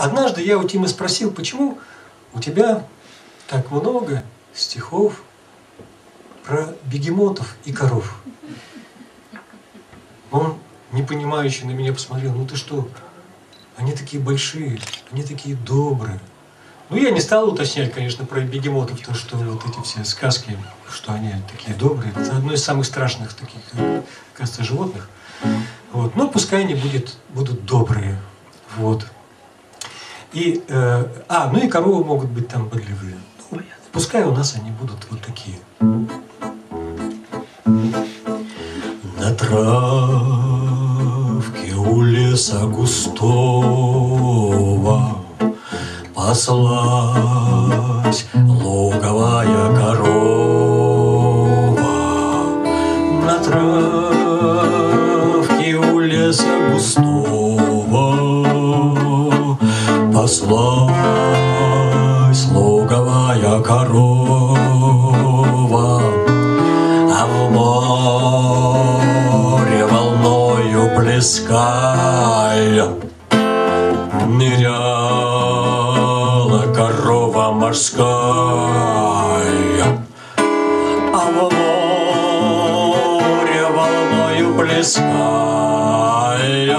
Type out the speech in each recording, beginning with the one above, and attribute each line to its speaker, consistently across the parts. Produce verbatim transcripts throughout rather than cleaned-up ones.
Speaker 1: однажды я у Тимы спросил, почему у тебя так много стихов про бегемотов и коров. Он непонимающе на меня посмотрел, ну ты что, они такие большие, они такие добрые. Ну я не стал уточнять, конечно, про бегемотов, то, что вот эти все сказки, что они такие добрые. Это одно из самых страшных таких, кажется, животных. Вот. Но пускай они будет, будут добрые. Вот. И, э, а, ну и коровы могут быть там бодливые. Ну, пускай у нас они будут вот такие. На травке у леса густого паслась луговая корова. На травке у леса густого паслась луговая корова, а в море волною плеская ныряла корова морская, а в море волною плеская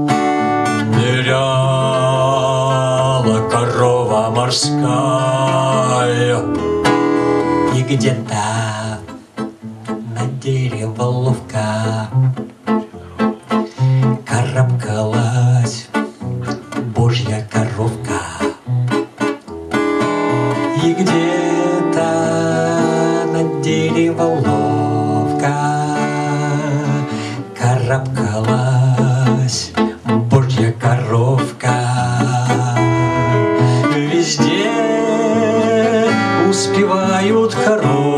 Speaker 1: ныряла корова морская. И где-то на дерево ловко карабкалась Божья коровка. И где-то на дерево ловко карабкалась Божья коровка. Везде успевают коровы